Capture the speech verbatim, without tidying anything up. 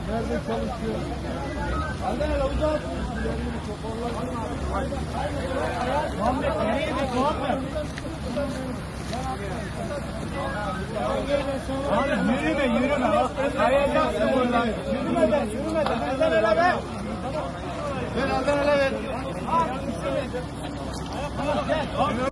Nerede çalışıyor? Aldan hele uzat. Muhammed nereye gidiyor Muhammed? Abi yürüme yürüme. Kayacaksın buradan. Yürümeden yürümeden. Aldan hele ver. Ver aldan hele ver.